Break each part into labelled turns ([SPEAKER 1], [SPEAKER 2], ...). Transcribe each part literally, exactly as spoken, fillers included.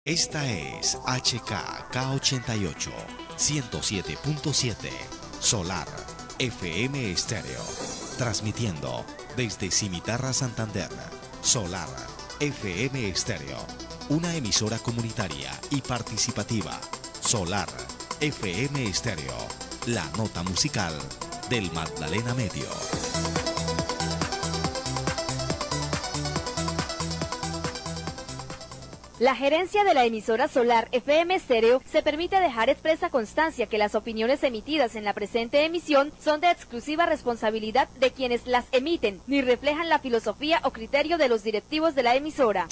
[SPEAKER 1] Esta es H K K ochenta y ocho, ciento siete punto siete, Solar, F M Estéreo, transmitiendo desde Cimitarra, Santander. Solar, F M Estéreo, una emisora comunitaria y participativa. Solar, F M Estéreo, la nota musical del Magdalena Medio.
[SPEAKER 2] La gerencia de la emisora Solar F M Estéreo se permite dejar expresa constancia que las opiniones emitidas en la presente emisión son de exclusiva responsabilidad de quienes las emiten, ni reflejan la filosofía o criterio de los directivos de la emisora.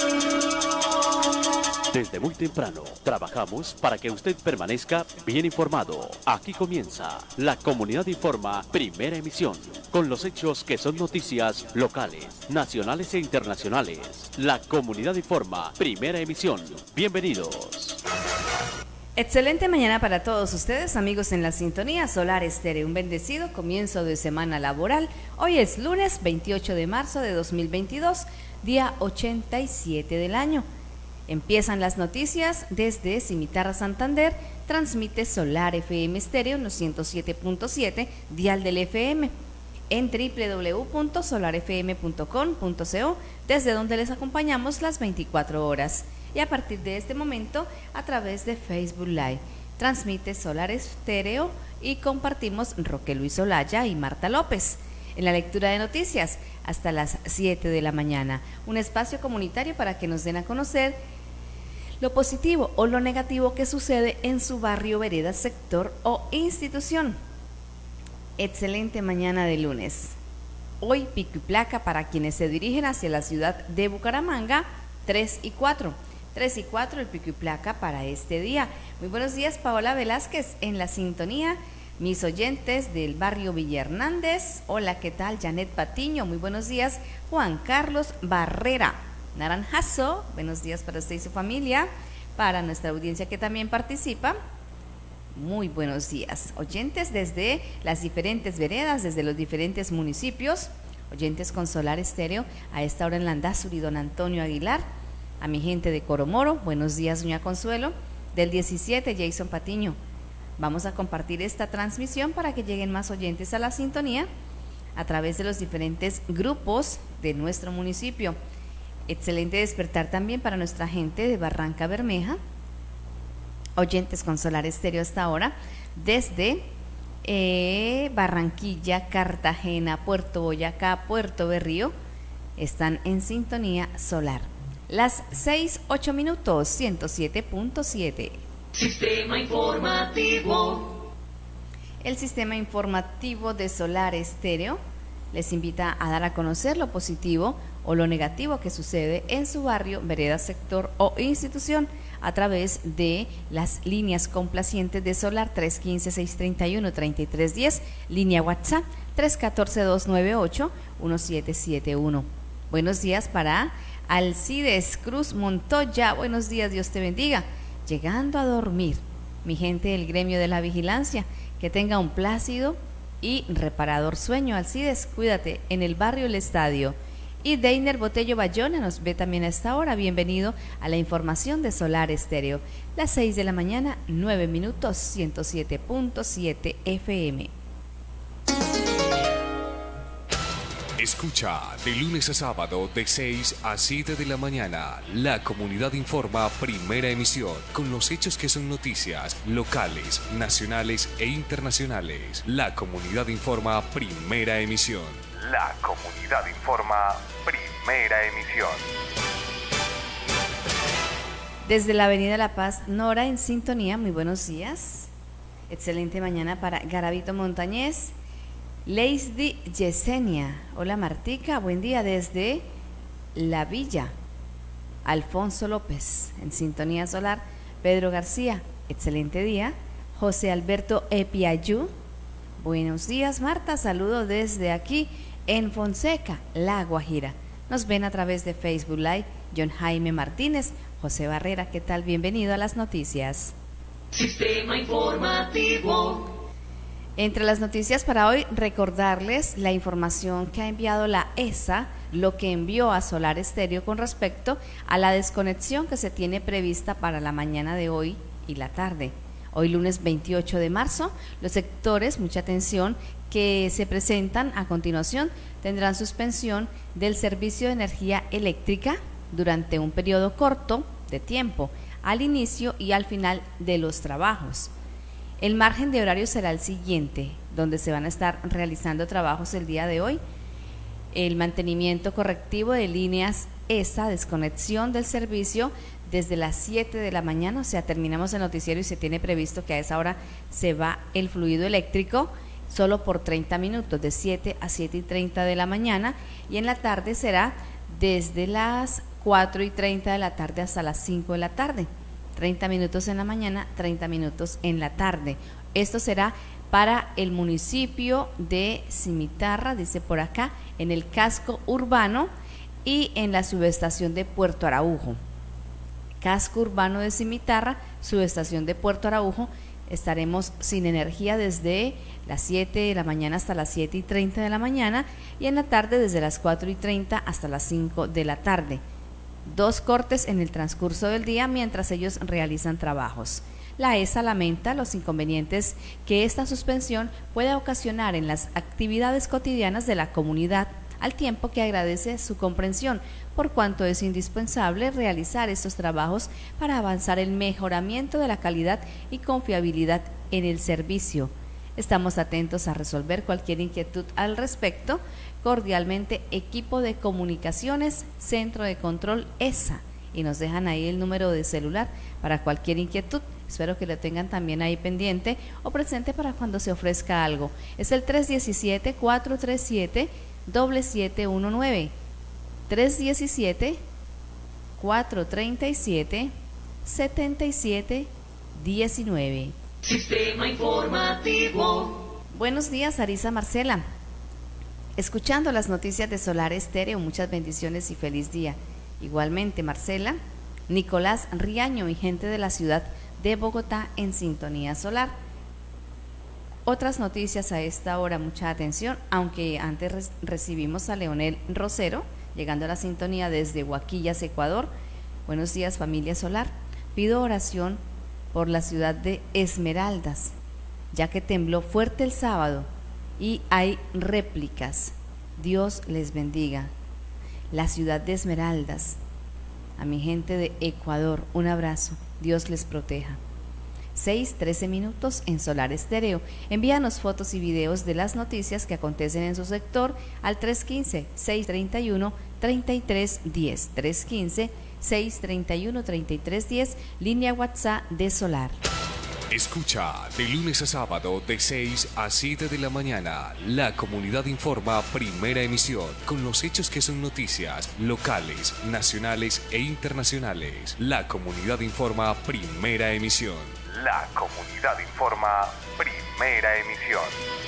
[SPEAKER 3] Desde muy temprano, trabajamos para que usted permanezca bien informado. Aquí comienza La Comunidad Informa, primera emisión, con los hechos que son noticias locales, nacionales e internacionales. La Comunidad Informa, primera emisión. Bienvenidos.
[SPEAKER 4] Excelente mañana para todos ustedes, amigos en la sintonía Solar Estéreo. Un bendecido comienzo de semana laboral. Hoy es lunes veintiocho de marzo de dos mil veintidós, día ochenta y siete del año. Empiezan las noticias desde Cimitarra, Santander. Transmite Solar F M Estéreo en los ciento siete punto siete, dial del F M, en doble u doble u doble u punto solar f m punto com punto co, desde donde les acompañamos las veinticuatro horas. Y a partir de este momento, a través de Facebook Live, transmite Solar Estéreo y compartimos Roque Luis Olaya y Marta López. En la lectura de noticias, hasta las siete de la mañana, un espacio comunitario para que nos den a conocer lo positivo o lo negativo que sucede en su barrio, vereda, sector o institución. Excelente mañana de lunes. Hoy pico y placa para quienes se dirigen hacia la ciudad de Bucaramanga, tres y cuatro. tres y cuatro el pico y placa para este día. Muy buenos días, Paola Velázquez en la sintonía. Mis oyentes del barrio Villa Hernández. Hola, ¿qué tal? Janet Patiño, muy buenos días. Juan Carlos Barrera Naranjazo, buenos días para usted y su familia. Para nuestra audiencia que también participa, muy buenos días. Oyentes desde las diferentes veredas, desde los diferentes municipios, oyentes con Solar Estéreo, a esta hora en Landazuri, don Antonio Aguilar. A mi gente de Coromoro, buenos días, doña Consuelo. Del diecisiete, Jason Patiño. Vamos a compartir esta transmisión para que lleguen más oyentes a la sintonía a través de los diferentes grupos de nuestro municipio. Excelente despertar también para nuestra gente de Barranca Bermeja, oyentes con Solar Estéreo hasta ahora, desde eh, Barranquilla, Cartagena, Puerto Boyacá, Puerto Berrío, están en sintonía Solar. Las seis, ocho minutos, ciento siete punto siete.
[SPEAKER 5] Sistema informativo.
[SPEAKER 4] El sistema informativo de Solar Estéreo les invita a dar a conocer lo positivo o lo negativo que sucede en su barrio, vereda, sector o institución a través de las líneas complacientes de Solar tres uno cinco, seis tres uno, tres tres uno cero, línea WhatsApp tres uno cuatro, dos nueve ocho, uno siete siete uno. Buenos días para Alcides Cruz Montoya, buenos días, Dios te bendiga. Llegando a dormir, mi gente del gremio de la vigilancia, que tenga un plácido y reparador sueño. Alcides, cuídate, en el barrio El Estadio. Y Deiner Botello Bayona nos ve también a esta hora. Bienvenido a la información de Solar Estéreo. Las seis de la mañana, nueve minutos, ciento siete punto siete F M.
[SPEAKER 1] Escucha de lunes a sábado de seis a siete de la mañana. La Comunidad Informa, primera emisión, con los hechos que son noticias locales, nacionales e internacionales. La Comunidad Informa, primera emisión. La Comunidad Informa, primera emisión.
[SPEAKER 4] Desde la Avenida La Paz, Nora en sintonía, muy buenos días. Excelente mañana para Garavito Montañez. Leisdy Yesenia, hola Martica, buen día desde La Villa. Alfonso López, en sintonía Solar. Pedro García, excelente día. José Alberto Epiayú, buenos días Marta, saludo desde aquí en Fonseca, La Guajira. Nos ven a través de Facebook Live. John Jaime Martínez, José Barrera, ¿qué tal? Bienvenido a las noticias.
[SPEAKER 5] Sistema informativo.
[SPEAKER 4] Entre las noticias para hoy, recordarles la información que ha enviado la E S A lo que envió a Solar Estéreo con respecto a la desconexión que se tiene prevista para la mañana de hoy y la tarde. Hoy lunes veintiocho de marzo, los sectores, mucha atención, que se presentan a continuación tendrán suspensión del servicio de energía eléctrica durante un periodo corto de tiempo, al inicio y al final de los trabajos. El margen de horario será el siguiente, donde se van a estar realizando trabajos el día de hoy: el mantenimiento correctivo de líneas E S A, desconexión del servicio desde las siete de la mañana, o sea, terminamos el noticiero y se tiene previsto que a esa hora se va el fluido eléctrico, solo por treinta minutos, de siete a siete y treinta de la mañana, y en la tarde será desde las cuatro y treinta de la tarde hasta las cinco de la tarde, treinta minutos en la mañana, treinta minutos en la tarde. Esto será para el municipio de Cimitarra, dice por acá, en el casco urbano y en la subestación de Puerto Araujo. Casco urbano de Cimitarra, subestación de Puerto Araujo. Estaremos sin energía desde las siete de la mañana hasta las siete y treinta de la mañana, y en la tarde desde las cuatro y treinta hasta las cinco de la tarde. Dos cortes en el transcurso del día mientras ellos realizan trabajos. La E S A lamenta los inconvenientes que esta suspensión puede ocasionar en las actividades cotidianas de la comunidad, al tiempo que agradece su comprensión, por cuanto es indispensable realizar estos trabajos para avanzar el mejoramiento de la calidad y confiabilidad en el servicio. Estamos atentos a resolver cualquier inquietud al respecto. Cordialmente, equipo de comunicaciones, Centro de Control E S A. Y nos dejan ahí el número de celular para cualquier inquietud. Espero que lo tengan también ahí pendiente o presente para cuando se ofrezca algo. Es el tres uno siete, cuatro tres siete, siete siete uno nueve. tres uno siete, cuatro tres siete, siete siete uno nueve.
[SPEAKER 5] Sistema informativo.
[SPEAKER 4] Buenos días, Arisa Marcela. Escuchando las noticias de Solar Estéreo, muchas bendiciones y feliz día. Igualmente, Marcela, Nicolás Riaño y gente de la ciudad de Bogotá en sintonía solar. Otras noticias a esta hora, mucha atención, aunque antes re recibimos a Leonel Rosero, llegando a la sintonía desde Huaquillas, Ecuador. Buenos días, familia solar. Pido oración por la ciudad de Esmeraldas, ya que tembló fuerte el sábado y hay réplicas. Dios les bendiga. La ciudad de Esmeraldas, a mi gente de Ecuador, un abrazo. Dios les proteja. seis, trece minutos en Solar Estéreo. Envíanos fotos y videos de las noticias que acontecen en su sector al tres uno cinco, seis tres uno, tres tres uno cero. tres uno cinco, seis tres uno, tres tres uno cero, línea WhatsApp de Solar.
[SPEAKER 6] Escucha de lunes a sábado de seis a siete de la mañana. La Comunidad Informa, primera emisión, con los hechos que son noticias locales, nacionales e internacionales. La Comunidad Informa, primera emisión. La Comunidad Informa, primera emisión.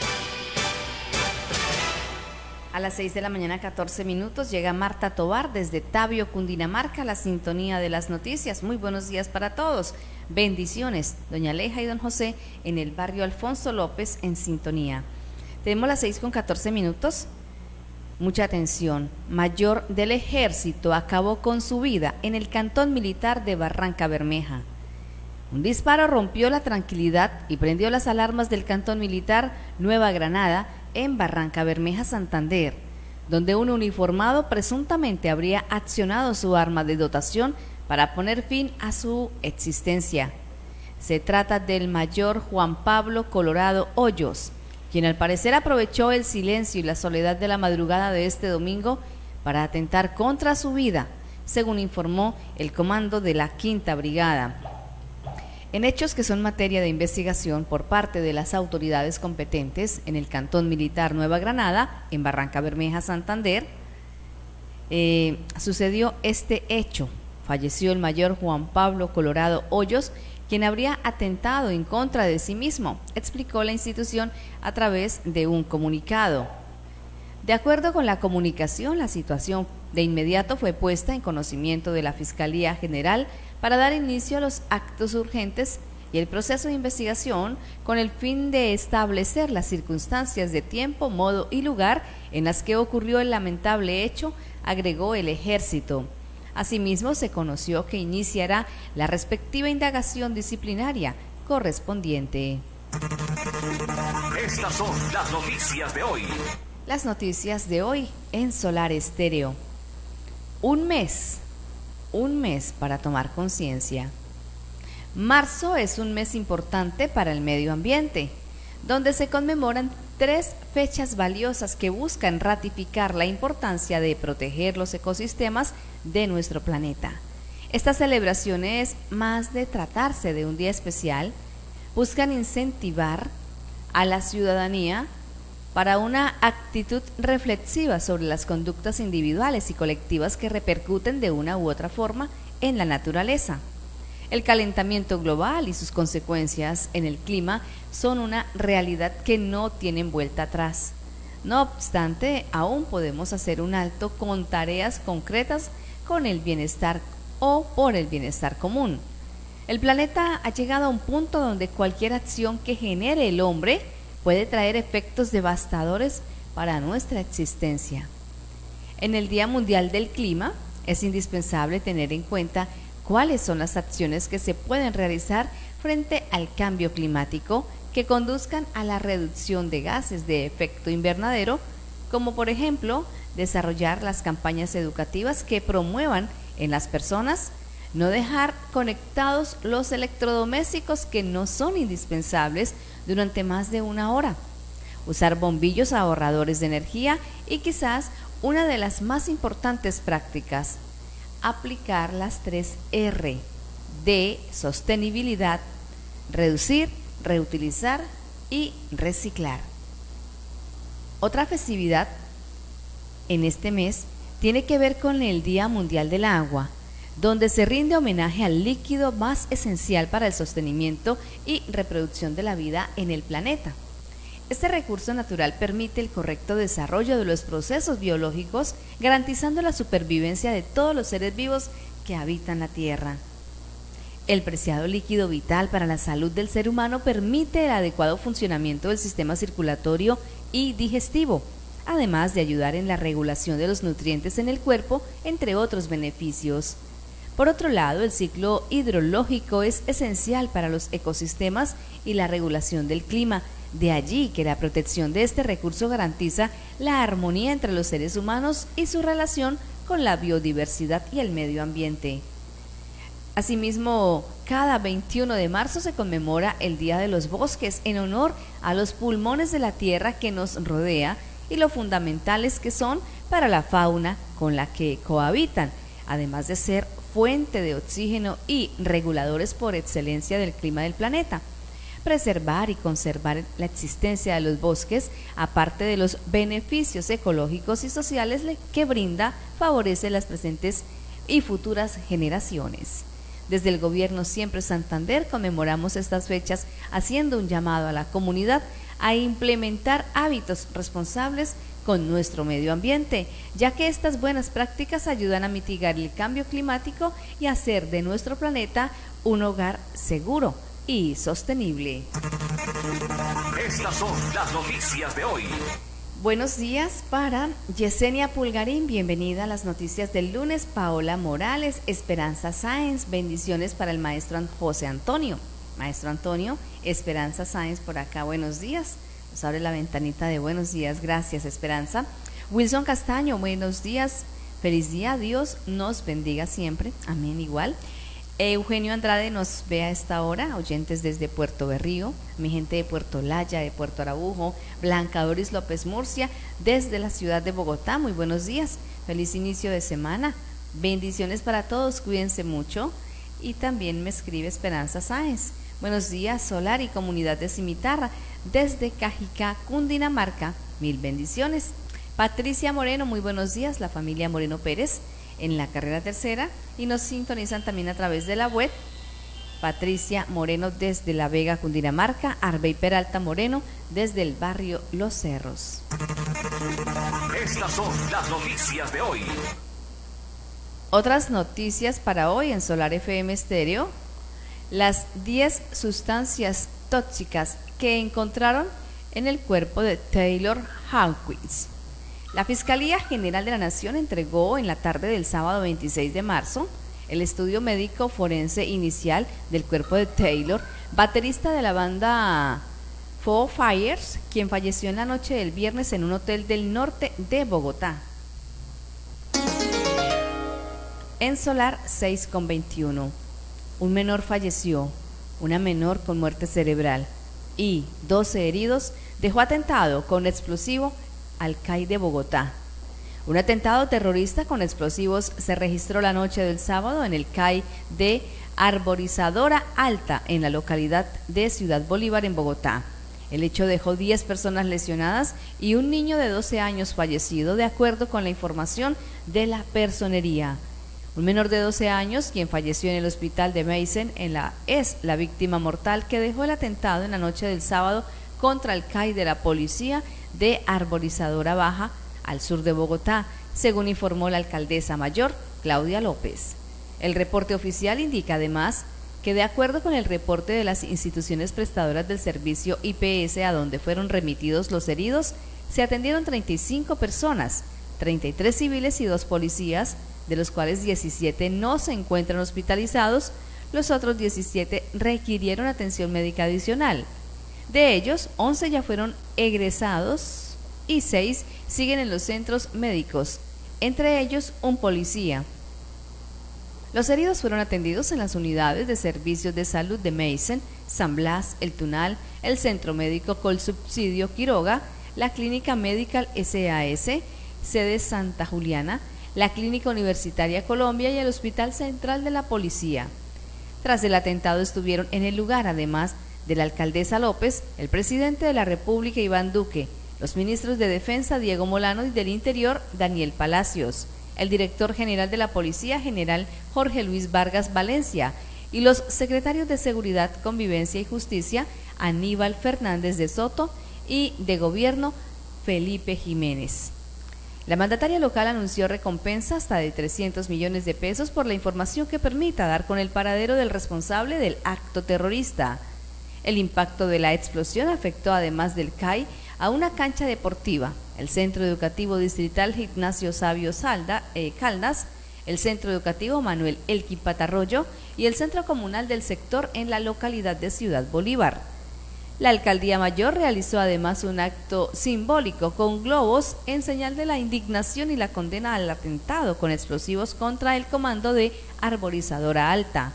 [SPEAKER 4] A las seis de la mañana, catorce minutos, llega Marta Tovar desde Tabio, Cundinamarca, la sintonía de las noticias. Muy buenos días para todos. Bendiciones, doña Aleja y don José en el barrio Alfonso López en sintonía. Tenemos las seis con catorce minutos. Mucha atención. Mayor del Ejército acabó con su vida en el cantón militar de Barranca Bermeja. Un disparo rompió la tranquilidad y prendió las alarmas del cantón militar Nueva Granada en Barranca Bermeja, Santander, donde un uniformado presuntamente habría accionado su arma de dotación para poner fin a su existencia. Se trata del mayor Juan Pablo Colorado Hoyos, quien al parecer aprovechó el silencio y la soledad de la madrugada de este domingo para atentar contra su vida, según informó el comando de la Quinta Brigada. En hechos que son materia de investigación por parte de las autoridades competentes en el Cantón Militar Nueva Granada, en Barranca Bermeja, Santander, eh, sucedió este hecho. Falleció el mayor Juan Pablo Colorado Hoyos, quien habría atentado en contra de sí mismo, explicó la institución a través de un comunicado. De acuerdo con la comunicación, la situación de inmediato fue puesta en conocimiento de la Fiscalía General para dar inicio a los actos urgentes y el proceso de investigación con el fin de establecer las circunstancias de tiempo, modo y lugar en las que ocurrió el lamentable hecho, agregó el ejército. Asimismo, se conoció que iniciará la respectiva indagación disciplinaria correspondiente.
[SPEAKER 7] Estas son las noticias de hoy.
[SPEAKER 4] Las noticias de hoy en Solar Estéreo. Un mes, un mes para tomar conciencia. Marzo es un mes importante para el medio ambiente, donde se conmemoran tres fechas valiosas que buscan ratificar la importancia de proteger los ecosistemas de nuestro planeta. Estas celebraciones, más de tratarse de un día especial, buscan incentivar a la ciudadanía para una actitud reflexiva sobre las conductas individuales y colectivas que repercuten de una u otra forma en la naturaleza. El calentamiento global y sus consecuencias en el clima son una realidad que no tienen vuelta atrás. No obstante, aún podemos hacer un alto con tareas concretas con el bienestar o por el bienestar común. El planeta ha llegado a un punto donde cualquier acción que genere el hombre puede traer efectos devastadores para nuestra existencia. En el Día Mundial del Clima es indispensable tener en cuenta cuáles son las acciones que se pueden realizar frente al cambio climático que conduzcan a la reducción de gases de efecto invernadero, como por ejemplo desarrollar las campañas educativas que promuevan en las personas no dejar conectados los electrodomésticos que no son indispensables durante más de una hora, usar bombillos ahorradores de energía y quizás una de las más importantes prácticas, aplicar las tres R de sostenibilidad: reducir, reutilizar y reciclar. Otra festividad en este mes tiene que ver con el Día Mundial del Agua, donde se rinde homenaje al líquido más esencial para el sostenimiento y reproducción de la vida en el planeta. Este recurso natural permite el correcto desarrollo de los procesos biológicos, garantizando la supervivencia de todos los seres vivos que habitan la Tierra. El preciado líquido vital para la salud del ser humano permite el adecuado funcionamiento del sistema circulatorio y digestivo, además de ayudar en la regulación de los nutrientes en el cuerpo, entre otros beneficios. Por otro lado, el ciclo hidrológico es esencial para los ecosistemas y la regulación del clima. De allí que la protección de este recurso garantiza la armonía entre los seres humanos y su relación con la biodiversidad y el medio ambiente. Asimismo, cada veintiuno de marzo se conmemora el Día de los Bosques en honor a los pulmones de la tierra que nos rodea y lo fundamentales que son para la fauna con la que cohabitan, además de ser fuente de oxígeno y reguladores por excelencia del clima del planeta. Preservar y conservar la existencia de los bosques, aparte de los beneficios ecológicos y sociales que brinda, favorece las presentes y futuras generaciones. Desde el Gobierno Siempre Santander conmemoramos estas fechas haciendo un llamado a la comunidad a implementar hábitos responsables con nuestro medio ambiente, ya que estas buenas prácticas ayudan a mitigar el cambio climático y hacer de nuestro planeta un hogar seguro y sostenible.
[SPEAKER 7] Estas son las noticias de hoy.
[SPEAKER 4] Buenos días para Yesenia Pulgarín, bienvenida a las noticias del lunes. Paola Morales, Esperanza Sáenz, bendiciones para el maestro José Antonio. Maestro Antonio, Esperanza Sáenz por acá, buenos días. Nos abre la ventanita de buenos días, gracias Esperanza. Wilson Castaño, buenos días, feliz día, Dios nos bendiga siempre, amén igual. Eugenio Andrade nos ve a esta hora, oyentes desde Puerto Berrío, mi gente de Puerto Laya, de Puerto Araújo, Blanca Doris López Murcia, desde la ciudad de Bogotá, muy buenos días, feliz inicio de semana, bendiciones para todos, cuídense mucho. Y también me escribe Esperanza Sáenz, buenos días Solar y comunidad de Cimitarra, desde Cajicá, Cundinamarca, mil bendiciones. Patricia Moreno, muy buenos días, la familia Moreno Pérez, en la carrera tercera, y nos sintonizan también a través de la web. Patricia Moreno desde La Vega, Cundinamarca, Arbey Peralta Moreno desde el barrio Los Cerros.
[SPEAKER 7] Estas son las noticias de hoy.
[SPEAKER 4] Otras noticias para hoy en Solar F M Estéreo: las diez sustancias tóxicas que encontraron en el cuerpo de Taylor Hawkins. La Fiscalía General de la Nación entregó en la tarde del sábado veintiséis de marzo el estudio médico forense inicial del cuerpo de Taylor, baterista de la banda Foo Fighters, quien falleció en la noche del viernes en un hotel del norte de Bogotá. En Solar seis con veintiuno, un menor falleció, una menor con muerte cerebral y doce heridos dejó atentado con explosivo al C A I de Bogotá. Un atentado terrorista con explosivos se registró la noche del sábado en el C A I de Arborizadora Alta, en la localidad de Ciudad Bolívar, en Bogotá. El hecho dejó diez personas lesionadas y un niño de doce años fallecido, de acuerdo con la información de la personería. Un menor de doce años, quien falleció en el hospital de Meissen, en la, es la víctima mortal que dejó el atentado en la noche del sábado contra el C A I de la Policía de Arborizadora Baja, al sur de Bogotá, según informó la alcaldesa mayor, Claudia López. El reporte oficial indica además que, de acuerdo con el reporte de las instituciones prestadoras del servicio I P S a donde fueron remitidos los heridos, se atendieron treinta y cinco personas, treinta y tres civiles y dos policías, de los cuales diecisiete no se encuentran hospitalizados, los otros diecisiete requirieron atención médica adicional. De ellos, once ya fueron egresados y seis siguen en los centros médicos, entre ellos un policía. Los heridos fueron atendidos en las unidades de servicios de salud de Meissen, San Blas, El Tunal, el Centro Médico Colsubsidio Quiroga, la Clínica Medical S A S, sede Santa Juliana, la Clínica Universitaria Colombia y el Hospital Central de la Policía. Tras el atentado estuvieron en el lugar, además de la alcaldesa López, el presidente de la República Iván Duque, los ministros de Defensa Diego Molano y del Interior Daniel Palacios, el director general de la Policía General Jorge Luis Vargas Valencia y los secretarios de Seguridad, Convivencia y Justicia Aníbal Fernández de Soto y de Gobierno Felipe Jiménez. La mandataria local anunció recompensa hasta de trescientos millones de pesos por la información que permita dar con el paradero del responsable del acto terrorista. El impacto de la explosión afectó, además del C A I, a una cancha deportiva, el Centro Educativo Distrital Ignacio Sabio Salda, eh, Caldas, el Centro Educativo Manuel Elqui Patarroyo y el Centro Comunal del sector en la localidad de Ciudad Bolívar. La Alcaldía Mayor realizó además un acto simbólico con globos en señal de la indignación y la condena al atentado con explosivos contra el comando de Arborizadora Alta.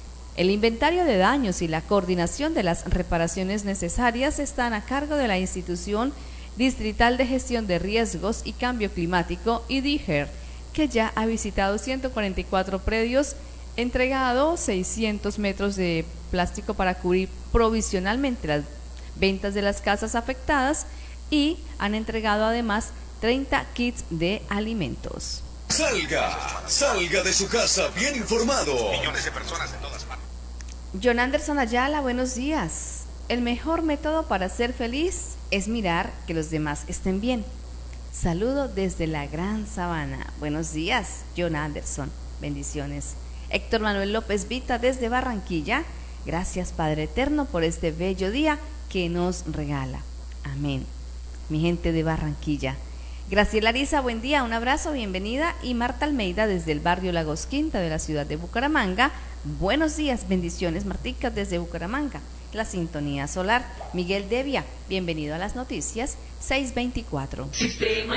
[SPEAKER 4] El inventario de daños y la coordinación de las reparaciones necesarias están a cargo de la Institución Distrital de Gestión de Riesgos y Cambio Climático, I D I G E R, que ya ha visitado ciento cuarenta y cuatro predios, entregado seiscientos metros de plástico para cubrir provisionalmente las ventas de las casas afectadas y han entregado además treinta kits de alimentos.
[SPEAKER 8] Salga, salga de su casa bien informado.
[SPEAKER 7] Millones de personas en todas partes.
[SPEAKER 4] John Anderson Ayala, buenos días. El mejor método para ser feliz es mirar que los demás estén bien. Saludo desde la Gran Sabana. Buenos días, John Anderson. Bendiciones. Héctor Manuel López Vita desde Barranquilla. Gracias, Padre Eterno, por este bello día que nos regala. Amén. Mi gente de Barranquilla. Graciela Arisa, buen día, un abrazo, bienvenida. Y Marta Almeida desde el barrio Lagos Quinta de la ciudad de Bucaramanga. Buenos días, bendiciones, Martica desde Bucaramanga. La sintonía solar. Miguel Devia, bienvenido a las noticias seis veinticuatro.
[SPEAKER 5] Sistema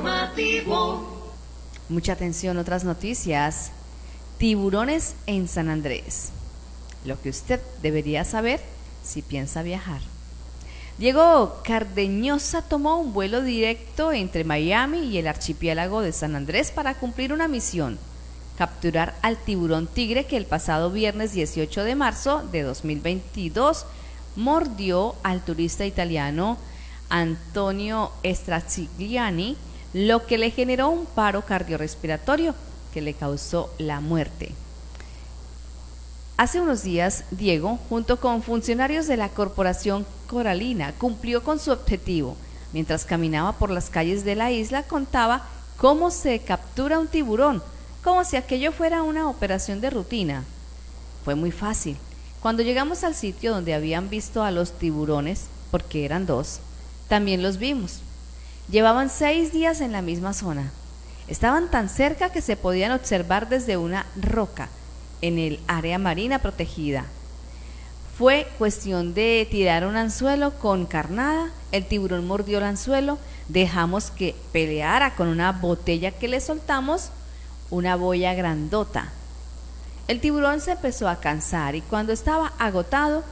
[SPEAKER 5] informativo.
[SPEAKER 4] Mucha atención, otras noticias. Tiburones en San Andrés. Lo que usted debería saber si piensa viajar. Diego Cardeñosa tomó un vuelo directo entre Miami y el archipiélago de San Andrés para cumplir una misión: capturar al tiburón tigre que el pasado viernes dieciocho de marzo de dos mil veintidós mordió al turista italiano Antonio Straccigliani, lo que le generó un paro cardiorrespiratorio que le causó la muerte. Hace unos días, Diego, junto con funcionarios de la Corporación Coralina, cumplió con su objetivo. Mientras caminaba por las calles de la isla, contaba cómo se captura un tiburón, como si aquello fuera una operación de rutina. Fue muy fácil. Cuando llegamos al sitio donde habían visto a los tiburones, porque eran dos, también los vimos. Llevaban seis días en la misma zona. Estaban tan cerca que se podían observar desde una roca en el área marina protegida. Fue cuestión de tirar un anzuelo con carnada, el tiburón mordió el anzuelo, dejamos que peleara con una botella que le soltamos, una boya grandota. El tiburón se empezó a cansar y cuando estaba agotado,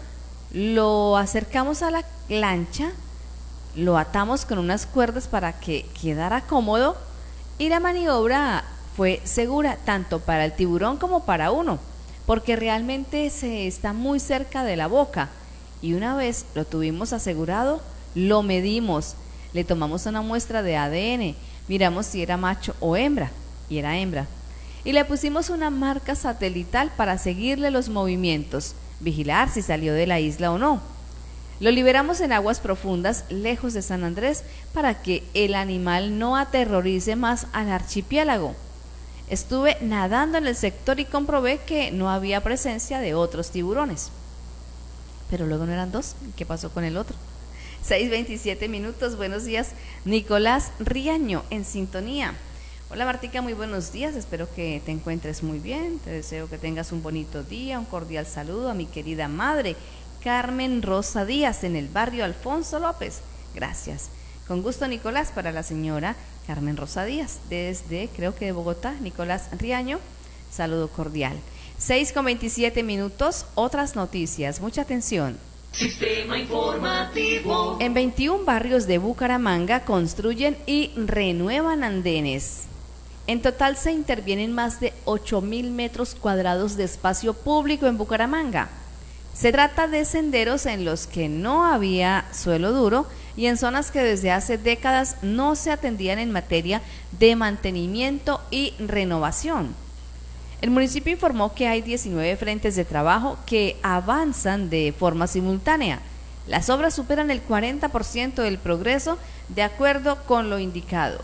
[SPEAKER 4] lo acercamos a la lancha, lo atamos con unas cuerdas para que quedara cómodo y la maniobra fue segura tanto para el tiburón como para uno, porque realmente se está muy cerca de la boca y una vez lo tuvimos asegurado, lo medimos, le tomamos una muestra de A D N, miramos si era macho o hembra y era hembra y le pusimos una marca satelital para seguirle los movimientos, vigilar si salió de la isla o no. Lo liberamos en aguas profundas, lejos de San Andrés, para que el animal no aterrorice más al archipiélago. Estuve nadando en el sector y comprobé que no había presencia de otros tiburones. Pero luego no eran dos. ¿Qué pasó con el otro? seis veintisiete minutos. Buenos días. Nicolás Riaño en sintonía. Hola Martica, muy buenos días. Espero que te encuentres muy bien. Te deseo que tengas un bonito día. Un cordial saludo a mi querida madre Carmen Rosa Díaz en el barrio Alfonso López. Gracias. Con gusto, Nicolás, para la señora Carmen Rosa Díaz, desde, creo que de Bogotá, Nicolás Riaño, saludo cordial. seis con veintisiete minutos, otras noticias, mucha atención.
[SPEAKER 5] Sistema informativo.
[SPEAKER 4] En veintiún barrios de Bucaramanga construyen y renuevan andenes. En total se intervienen más de ocho mil metros cuadrados de espacio público en Bucaramanga. Se trata de senderos en los que no había suelo duro y en zonas que desde hace décadas no se atendían en materia de mantenimiento y renovación. El municipio informó que hay diecinueve frentes de trabajo que avanzan de forma simultánea. Las obras superan el cuarenta por ciento del progreso de acuerdo con lo indicado.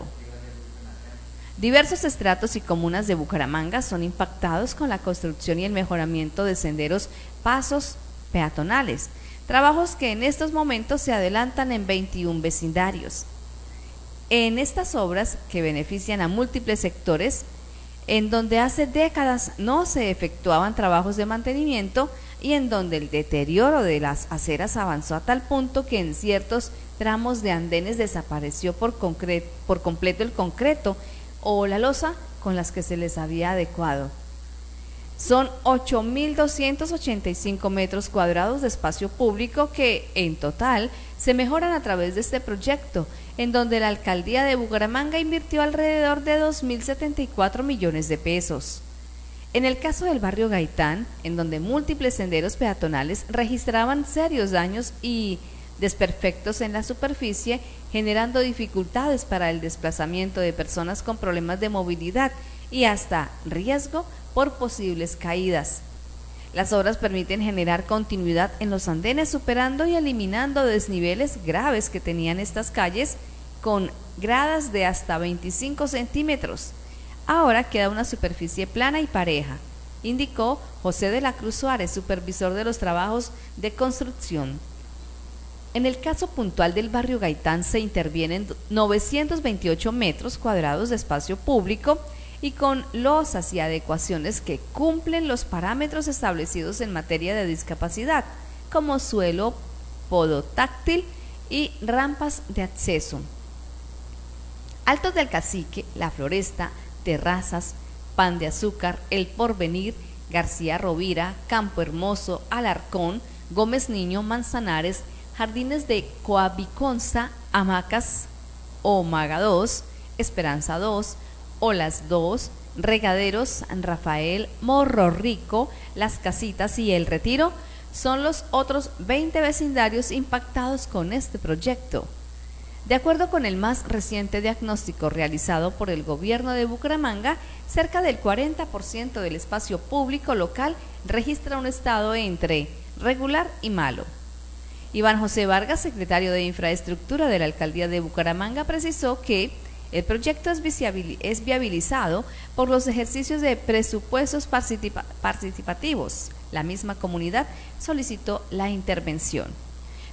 [SPEAKER 4] Diversos estratos y comunas de Bucaramanga son impactados con la construcción y el mejoramiento de senderos, pasos peatonales, trabajos que en estos momentos se adelantan en veintiún vecindarios. En estas obras, que benefician a múltiples sectores, en donde hace décadas no se efectuaban trabajos de mantenimiento y en donde el deterioro de las aceras avanzó a tal punto que en ciertos tramos de andenes desapareció por, concreto, por completo el concreto o la losa con las que se les había adecuado. Son ocho mil doscientos ochenta y cinco metros cuadrados de espacio público que en total se mejoran a través de este proyecto, en donde la alcaldía de Bucaramanga invirtió alrededor de dos mil setenta y cuatro millones de pesos. En el caso del barrio Gaitán, en donde múltiples senderos peatonales registraban serios daños y desperfectos en la superficie, generando dificultades para el desplazamiento de personas con problemas de movilidad y hasta riesgo por posibles caídas. Las obras permiten generar continuidad en los andenes, superando y eliminando desniveles graves que tenían estas calles con gradas de hasta veinticinco centímetros. Ahora queda una superficie plana y pareja, indicó José de la Cruz Suárez, supervisor de los trabajos de construcción. En el caso puntual del barrio Gaitán se intervienen novecientos veintiocho metros cuadrados de espacio público y con losas y adecuaciones que cumplen los parámetros establecidos en materia de discapacidad, como suelo podotáctil y rampas de acceso. Altos del Cacique, La Floresta, Terrazas, Pan de Azúcar, El Porvenir, García Rovira, Campo Hermoso, Alarcón, Gómez Niño, Manzanares, Jardines de Coaviconza, Hamacas, Omaga dos, Esperanza dos, Olas dos, Regaderos, San Rafael, Morro Rico, Las Casitas y El Retiro son los otros veinte vecindarios impactados con este proyecto. De acuerdo con el más reciente diagnóstico realizado por el gobierno de Bucaramanga, cerca del cuarenta por ciento del espacio público local registra un estado entre regular y malo. Iván José Vargas, secretario de Infraestructura de la Alcaldía de Bucaramanga, precisó que el proyecto es, es viabilizado por los ejercicios de presupuestos participa participativos. La misma comunidad solicitó la intervención.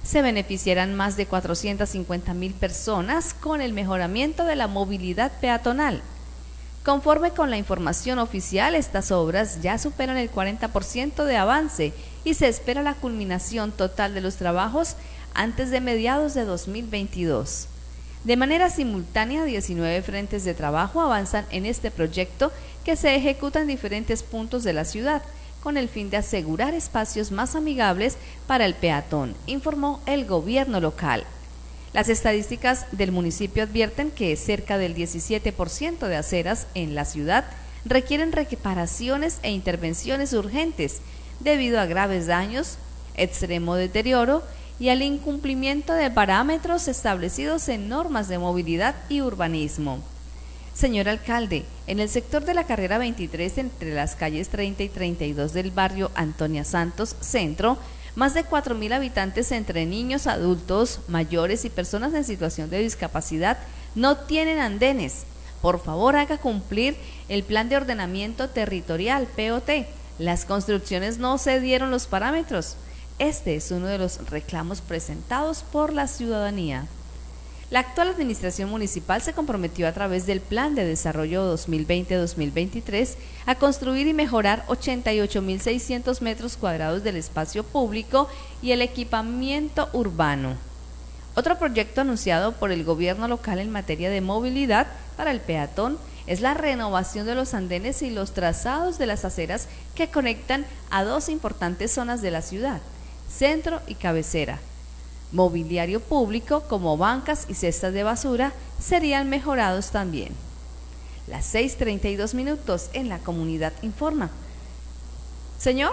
[SPEAKER 4] se beneficiarán más de cuatrocientas cincuenta mil personas con el mejoramiento de la movilidad peatonal. Conforme con la información oficial, estas obras ya superan el cuarenta por ciento de avance y se espera la culminación total de los trabajos antes de mediados de dos mil veintidós. De manera simultánea, diecinueve frentes de trabajo avanzan en este proyecto que se ejecuta en diferentes puntos de la ciudad, con el fin de asegurar espacios más amigables para el peatón, informó el gobierno local. Las estadísticas del municipio advierten que cerca del diecisiete por ciento de aceras en la ciudad requieren reparaciones e intervenciones urgentes debido a graves daños, extremo deterioro y al incumplimiento de parámetros establecidos en normas de movilidad y urbanismo. Señor alcalde, en el sector de la carrera veintitrés, entre las calles treinta y treinta y dos del barrio Antonia Santos Centro, más de cuatro mil habitantes entre niños, adultos, mayores y personas en situación de discapacidad no tienen andenes. Por favor, haga cumplir el Plan de Ordenamiento Territorial, P O T. Las construcciones no se dieron los parámetros. Este es uno de los reclamos presentados por la ciudadanía. La actual administración municipal se comprometió a través del Plan de Desarrollo dos mil veinte a dos mil veintitrés a construir y mejorar ochenta y ocho mil seiscientos metros cuadrados del espacio público y el equipamiento urbano. Otro proyecto anunciado por el gobierno local en materia de movilidad para el peatón es la renovación de los andenes y los trazados de las aceras que conectan a dos importantes zonas de la ciudad, centro y cabecera. Mobiliario público como bancas y cestas de basura serían mejorados también. Las seis treinta y dos minutos en la comunidad informa. Señor,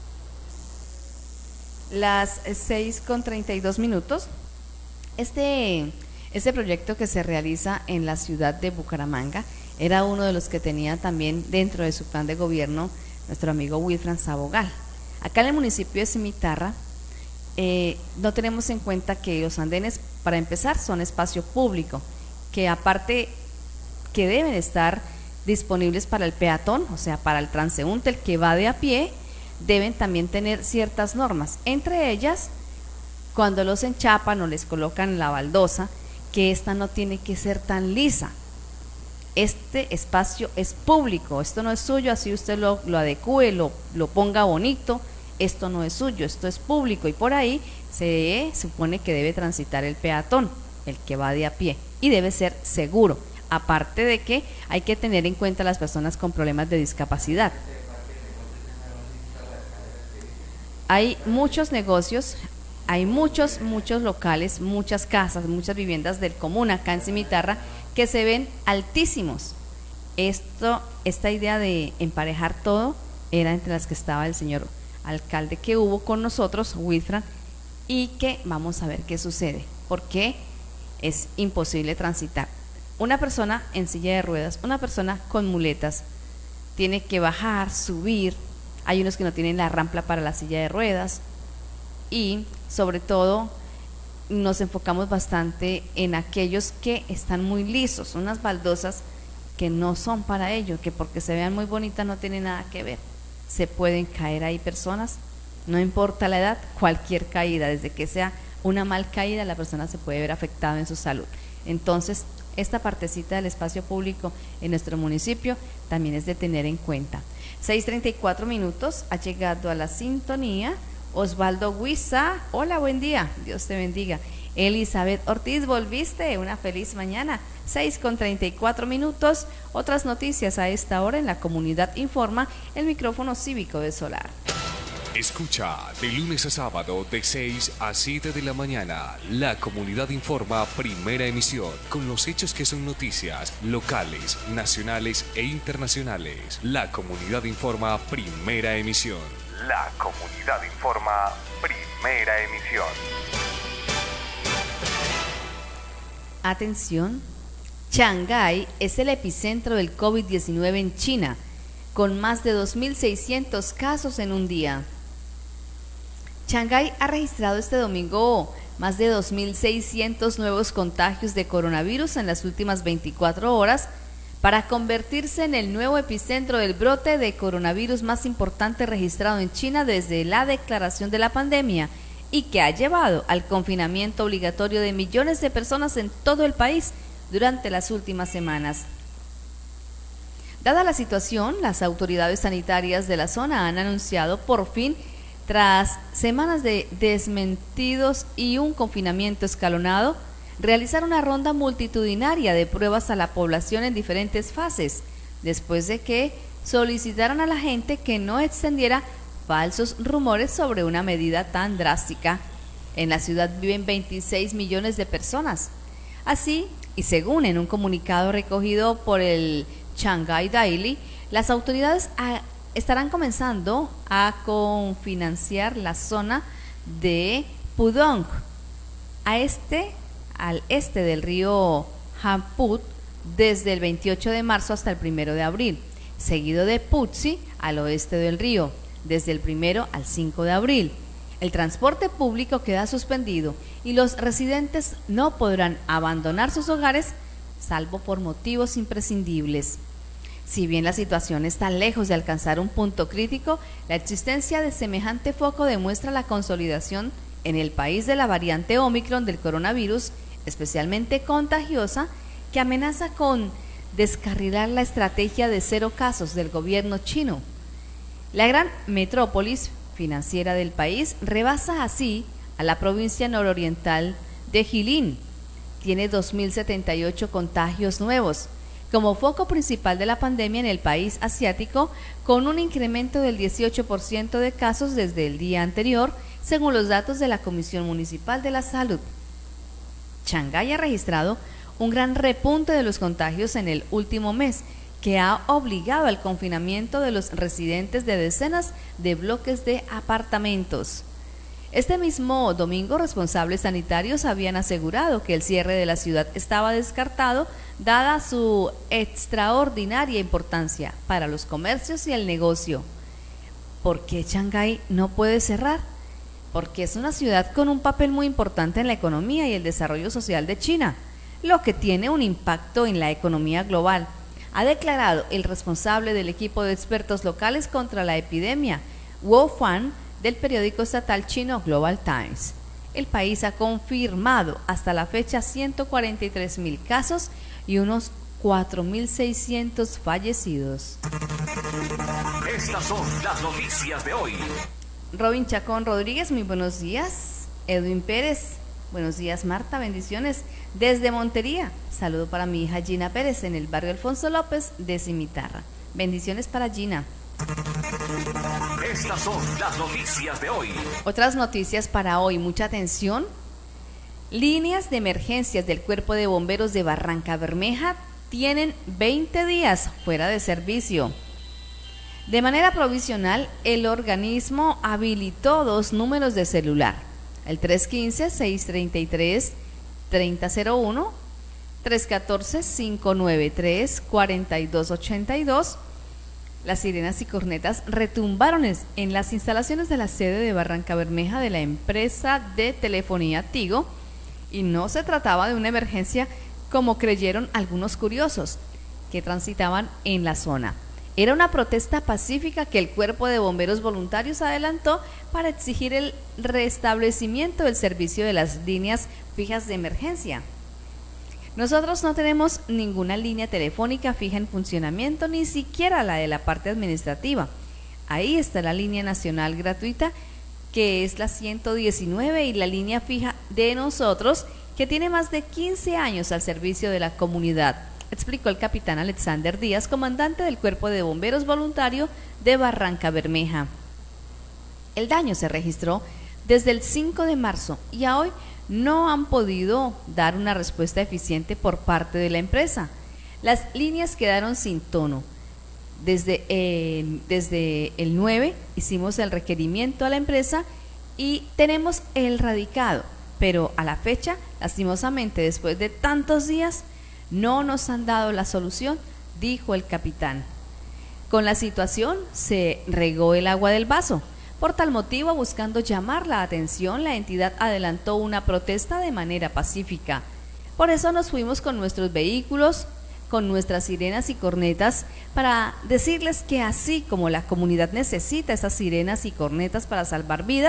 [SPEAKER 4] las seis con treinta y dos minutos. Este, este proyecto que se realiza en la ciudad de Bucaramanga era uno de los que tenía también dentro de su plan de gobierno nuestro amigo Wilfran Sabogal. Acá en el municipio de Cimitarra, Eh, no tenemos en cuenta que los andenes, para empezar, son espacio público, que aparte que deben estar disponibles para el peatón, o sea, para el transeúnte, el que va de a pie, deben también tener ciertas normas, entre ellas, cuando los enchapan o les colocan la baldosa, que esta no tiene que ser tan lisa. Este espacio es público, esto no es suyo, así usted lo, lo adecue, lo, lo ponga bonito. Esto no es suyo, esto es público y por ahí se supone que debe transitar el peatón, el que va de a pie, y debe ser seguro, aparte de que hay que tener en cuenta a las personas con problemas de discapacidad. Hay muchos negocios, hay muchos, muchos locales, muchas casas, muchas viviendas del común acá en Cimitarra que se ven altísimos. Esto, esta idea de emparejar todo era entre las que estaba el señor alcalde que hubo con nosotros, Wilfran, y que vamos a ver qué sucede, porque es imposible transitar. Una persona en silla de ruedas, una persona con muletas, tiene que bajar, subir, hay unos que no tienen la rampa para la silla de ruedas y sobre todo nos enfocamos bastante en aquellos que están muy lisos, unas baldosas que no son para ello, que porque se vean muy bonitas no tienen nada que ver. Se pueden caer ahí personas, no importa la edad, cualquier caída, desde que sea una mal caída, la persona se puede ver afectada en su salud. Entonces, esta partecita del espacio público en nuestro municipio también es de tener en cuenta. seis treinta y cuatro minutos, ha llegado a la sintonía Osvaldo Huiza. Hola, buen día, Dios te bendiga. Elizabeth Ortiz, volviste, una feliz mañana. seis con treinta y cuatro minutos, otras noticias a esta hora en la comunidad informa, el micrófono cívico de Solar.
[SPEAKER 6] Escucha de lunes a sábado de seis a siete de la mañana. La comunidad informa, primera emisión, con los hechos que son noticias locales, nacionales e internacionales. La comunidad informa, primera emisión.
[SPEAKER 7] La comunidad informa, primera emisión.
[SPEAKER 4] Atención, Shanghái es el epicentro del COVID diecinueve en China, con más de dos mil seiscientos casos en un día. Shanghái ha registrado este domingo más de dos mil seiscientos nuevos contagios de coronavirus en las últimas veinticuatro horas, para convertirse en el nuevo epicentro del brote de coronavirus más importante registrado en China desde la declaración de la pandemia y que ha llevado al confinamiento obligatorio de millones de personas en todo el país durante las últimas semanas. Dada la situación, las autoridades sanitarias de la zona han anunciado por fin, tras semanas de desmentidos y un confinamiento escalonado, realizar una ronda multitudinaria de pruebas a la población en diferentes fases, después de que solicitaran a la gente que no extendiera falsos rumores sobre una medida tan drástica. En la ciudad viven veintiséis millones de personas. Así, y según en un comunicado recogido por el Shanghai Daily, las autoridades a, estarán comenzando a confinanciar la zona de Pudong, a este, al este del río Hamput, desde el veintiocho de marzo hasta el primero de abril, seguido de Putsi, al oeste del río, desde el primero al cinco de abril. El transporte público queda suspendido y los residentes no podrán abandonar sus hogares salvo por motivos imprescindibles. Si bien la situación está lejos de alcanzar un punto crítico, la existencia de semejante foco demuestra la consolidación en el país de la variante Omicron del coronavirus, especialmente contagiosa, que amenaza con descarrilar la estrategia de cero casos del gobierno chino. La gran metrópolis financiera del país rebasa así a la provincia nororiental de Jilin. Tiene dos mil setenta y ocho contagios nuevos, como foco principal de la pandemia en el país asiático, con un incremento del dieciocho por ciento de casos desde el día anterior, según los datos de la Comisión Municipal de la Salud. Shanghái ha registrado un gran repunte de los contagios en el último mes, que ha obligado al confinamiento de los residentes de decenas de bloques de apartamentos. Este mismo domingo, responsables sanitarios habían asegurado que el cierre de la ciudad estaba descartado, dada su extraordinaria importancia para los comercios y el negocio. ¿Por qué Shanghái no puede cerrar? Porque es una ciudad con un papel muy importante en la economía y el desarrollo social de China, lo que tiene un impacto en la economía global, ha declarado el responsable del equipo de expertos locales contra la epidemia, Wu Fan, del periódico estatal chino Global Times. El país ha confirmado hasta la fecha ciento cuarenta y tres mil casos y unos cuatro mil seiscientos fallecidos.
[SPEAKER 7] Estas son las noticias de hoy.
[SPEAKER 4] Robin Chacón Rodríguez, muy buenos días. Edwin Pérez, buenos días Marta, bendiciones. Desde Montería, saludo para mi hija Gina Pérez en el barrio Alfonso López de Cimitarra. Bendiciones para Gina.
[SPEAKER 7] Estas son las noticias de hoy.
[SPEAKER 4] Otras noticias para hoy, mucha atención. Líneas de emergencias del Cuerpo de Bomberos de Barrancabermeja tienen veinte días fuera de servicio. De manera provisional, el organismo habilitó dos números de celular, el tres uno cinco, seis tres tres, tres cero cero uno, tres uno cuatro, cinco nueve tres, cuatro dos ocho dos. Las sirenas y cornetas retumbaron en las instalaciones de la sede de Barrancabermeja de la empresa de telefonía Tigo, y no se trataba de una emergencia como creyeron algunos curiosos que transitaban en la zona. Era una protesta pacífica que el Cuerpo de Bomberos Voluntarios adelantó para exigir el restablecimiento del servicio de las líneas fijas de emergencia. Nosotros no tenemos ninguna línea telefónica fija en funcionamiento, ni siquiera la de la parte administrativa. Ahí está la línea nacional gratuita, que es la ciento diecinueve, y la línea fija de nosotros, que tiene más de quince años al servicio de la comunidad, explicó el capitán Alexander Díaz, comandante del Cuerpo de Bomberos Voluntario de Barrancabermeja. El daño se registró desde el cinco de marzo y a hoy no han podido dar una respuesta eficiente por parte de la empresa. Las líneas quedaron sin tono. Desde el, desde el nueve hicimos el requerimiento a la empresa y tenemos el radicado, pero a la fecha, lastimosamente, después de tantos días, no nos han dado la solución, dijo el capitán. Con la situación se regó el agua del vaso. Por tal motivo, buscando llamar la atención, la entidad adelantó una protesta de manera pacífica. Por eso nos fuimos con nuestros vehículos, con nuestras sirenas y cornetas, para decirles que así como la comunidad necesita esas sirenas y cornetas para salvar vidas,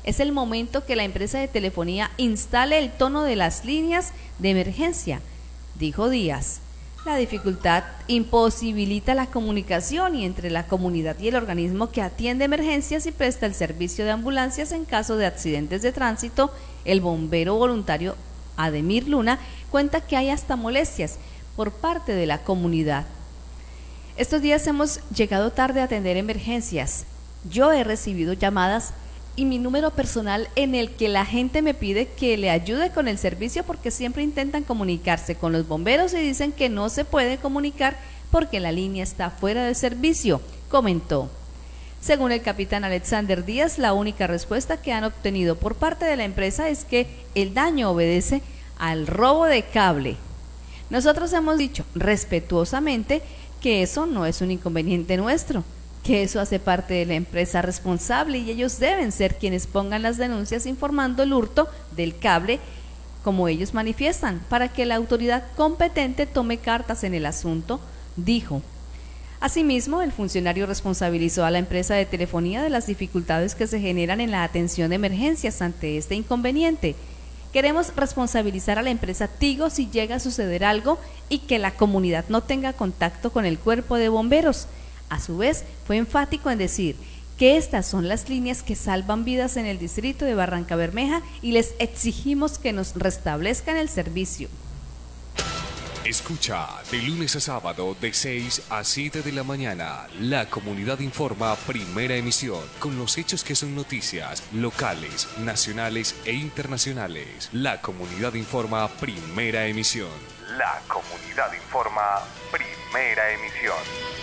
[SPEAKER 4] es el momento que la empresa de telefonía instale el tono de las líneas de emergencia, dijo Díaz. La dificultad imposibilita la comunicación y entre la comunidad y el organismo que atiende emergencias y presta el servicio de ambulancias en caso de accidentes de tránsito. El bombero voluntario Ademir Luna cuenta que hay hasta molestias por parte de la comunidad. Estos días hemos llegado tarde a atender emergencias. Yo he recibido llamadas y mi número personal en el que la gente me pide que le ayude con el servicio porque siempre intentan comunicarse con los bomberos y dicen que no se puede comunicar porque la línea está fuera de servicio, comentó. Según el capitán Alexander Díaz, la única respuesta que han obtenido por parte de la empresa es que el daño obedece al robo de cable. Nosotros hemos dicho respetuosamente que eso no es un inconveniente nuestro, que eso hace parte de la empresa responsable y ellos deben ser quienes pongan las denuncias informando el hurto del cable, como ellos manifiestan, para que la autoridad competente tome cartas en el asunto, dijo. Asimismo, el funcionario responsabilizó a la empresa de telefonía de las dificultades que se generan en la atención de emergencias ante este inconveniente. Queremos responsabilizar a la empresa Tigo si llega a suceder algo y que la comunidad no tenga contacto con el cuerpo de bomberos. A su vez, fue enfático en decir que estas son las líneas que salvan vidas en el distrito de Barranca Bermeja y les exigimos que nos restablezcan el servicio.
[SPEAKER 6] Escucha de lunes a sábado de seis a siete de la mañana. La Comunidad Informa, primera emisión, con los hechos que son noticias locales, nacionales e internacionales. La Comunidad Informa, primera emisión. La Comunidad Informa, primera emisión.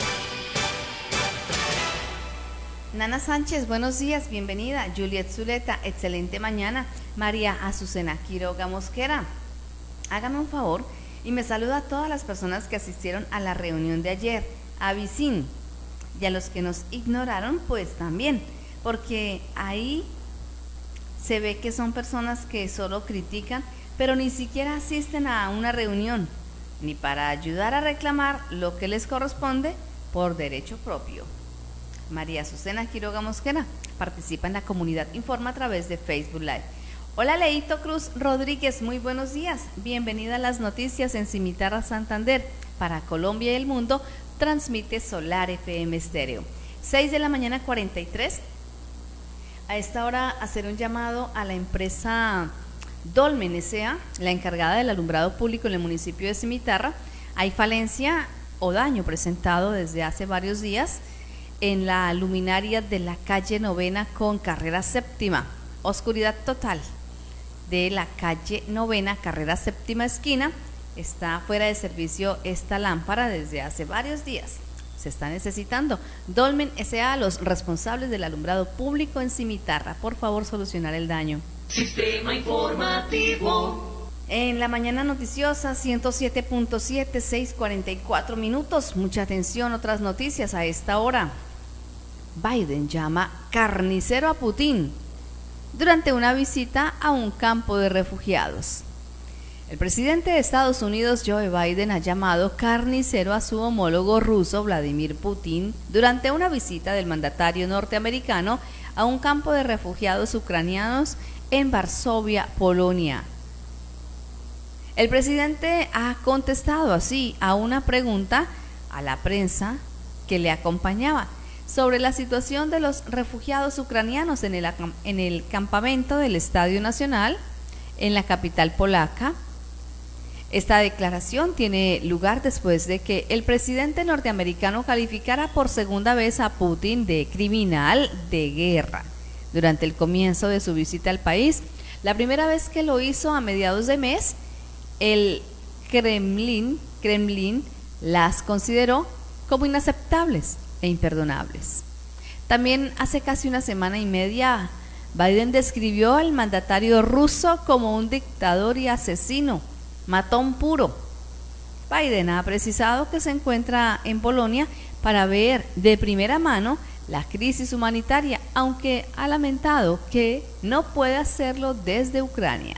[SPEAKER 4] Nana Sánchez, buenos días, bienvenida. Juliet Zuleta, excelente mañana. María Azucena Quiroga Mosquera, hágame un favor y me saluda a todas las personas que asistieron a la reunión de ayer, a Vicín, y a los que nos ignoraron, pues también, porque ahí se ve que son personas que solo critican, pero ni siquiera asisten a una reunión, ni para ayudar a reclamar lo que les corresponde por derecho propio. María Azucena Quiroga Mosquera participa en la Comunidad Informa a través de Facebook Live. Hola Leito Cruz Rodríguez, muy buenos días, bienvenida a las noticias en Cimitarra Santander, para Colombia y el mundo, transmite Solar F M Estéreo. seis de la mañana cuarenta y tres, a esta hora hacer un llamado a la empresa Dolmen S A, la encargada del alumbrado público en el municipio de Cimitarra. Hay falencia o daño presentado desde hace varios días en la luminaria de la calle Novena con carrera séptima, oscuridad total de la calle Novena, carrera séptima esquina. Está fuera de servicio esta lámpara desde hace varios días. Se está necesitando. Dolmen S A, los responsables del alumbrado público en Cimitarra, por favor solucionar el daño.
[SPEAKER 5] Sistema informativo.
[SPEAKER 4] En la mañana noticiosa ciento siete punto siete, seis cuarenta y cuatro minutos. Mucha atención, otras noticias a esta hora. Biden llama carnicero a Putin durante una visita a un campo de refugiados. El presidente de Estados Unidos, Joe Biden, ha llamado carnicero a su homólogo ruso, Vladimir Putin, durante una visita del mandatario norteamericano a un campo de refugiados ucranianos en Varsovia, Polonia. El presidente ha contestado así a una pregunta a la prensa que le acompañaba sobre la situación de los refugiados ucranianos en el, en el campamento del Estadio Nacional en la capital polaca. Esta declaración tiene lugar después de que el presidente norteamericano calificara por segunda vez a Putin de criminal de guerra durante el comienzo de su visita al país. La primera vez que lo hizo a mediados de mes, el Kremlin, Kremlin las consideró como inaceptables e imperdonables. También hace casi una semana y media, Biden describió al mandatario ruso como un dictador y asesino, matón puro. Biden ha precisado que se encuentra en Polonia para ver de primera mano la crisis humanitaria, aunque ha lamentado que no puede hacerlo desde Ucrania.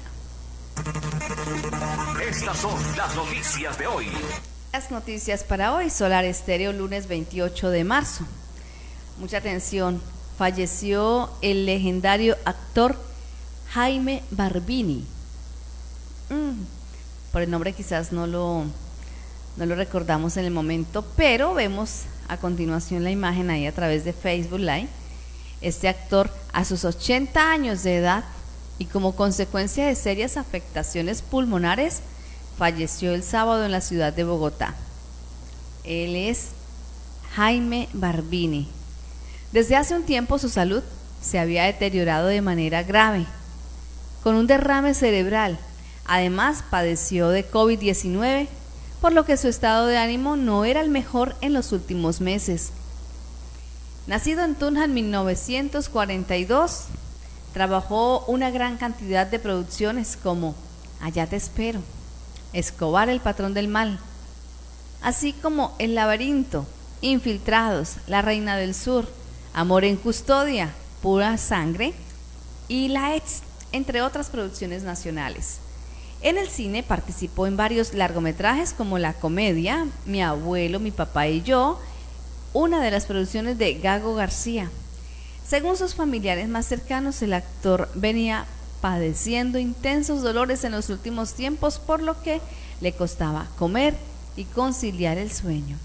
[SPEAKER 7] Estas son las noticias de hoy.
[SPEAKER 4] Las noticias para hoy, Solar Estéreo, lunes veintiocho de marzo. Mucha atención. falleció el legendario actor Jaime Barbini. Mm, por el nombre quizás no lo, no lo recordamos en el momento, pero vemos a continuación la imagen ahí a través de Facebook Live. Este actor, a sus ochenta años de edad y como consecuencia de serias afectaciones pulmonares, falleció el sábado en la ciudad de Bogotá. Él es Jaime Barbini. Desde hace un tiempo su salud se había deteriorado de manera grave, con un derrame cerebral. Además, padeció de COVID diecinueve, por lo que su estado de ánimo no era el mejor en los últimos meses. Nacido en Tunja en mil novecientos cuarenta y dos, trabajó una gran cantidad de producciones como Allá te espero, Escobar el patrón del mal, así como El laberinto, Infiltrados, La reina del sur, Amor en custodia, Pura sangre y La ex, entre otras producciones nacionales. En el cine participó en varios largometrajes como la comedia Mi abuelo, mi papá y yo, una de las producciones de Gago García. Según sus familiares más cercanos, el actor venía padeciendo intensos dolores en los últimos tiempos, por lo que le costaba comer y conciliar el sueño.